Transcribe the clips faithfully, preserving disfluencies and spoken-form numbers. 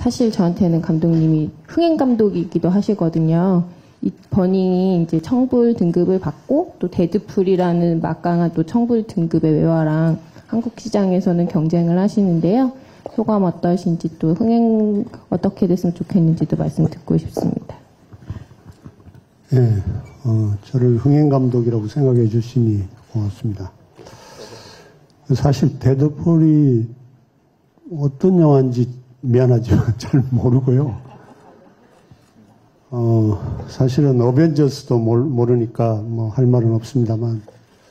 사실 저한테는 감독님이 흥행 감독이기도 하시거든요. 이 버닝이 이제 청불 등급을 받고 또 데드풀이라는 막강한 또 청불 등급의 외화랑 한국 시장에서는 경쟁을 하시는데요. 소감 어떠신지 또 흥행 어떻게 됐으면 좋겠는지도 말씀 듣고 싶습니다. 네, 어, 저를 흥행 감독이라고 생각해 주시니 고맙습니다. 사실 데드풀이 어떤 영화인지 미안하지만 잘 모르고요. 어, 사실은 어벤져스도 모르니까 뭐 할 말은 없습니다만,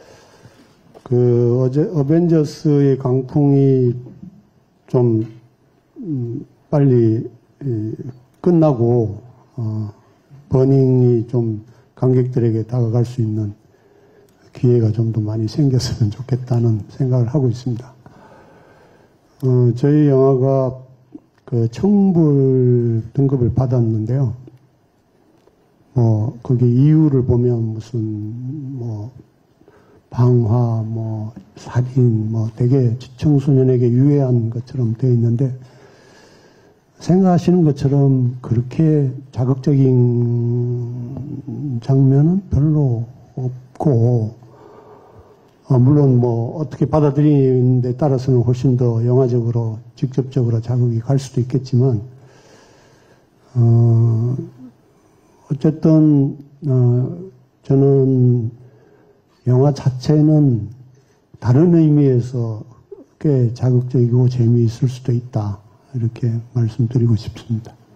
그 어제 어벤져스의 강풍이 좀 음, 빨리 이, 끝나고 어, 버닝이 좀 관객들에게 다가갈 수 있는 기회가 좀 더 많이 생겼으면 좋겠다는 생각을 하고 있습니다. 어, 저희 영화가 그 청불 등급을 받았는데요. 뭐, 거기 이유를 보면 무슨, 뭐, 방화, 뭐, 살인, 뭐, 되게 청소년에게 유해한 것처럼 되어 있는데, 생각하시는 것처럼 그렇게 자극적인 장면은 별로 없고, 어, 물론 뭐, 어떻게 받아들이는 데 따라서는 훨씬 더 영화적으로, 직접적으로 자극이 갈 수도 있겠지만, 어, 어쨌든, 어, 저는 영화 자체는 다른 의미에서 꽤 자극적이고 재미있을 수도 있다. 이렇게 말씀드리고 싶습니다.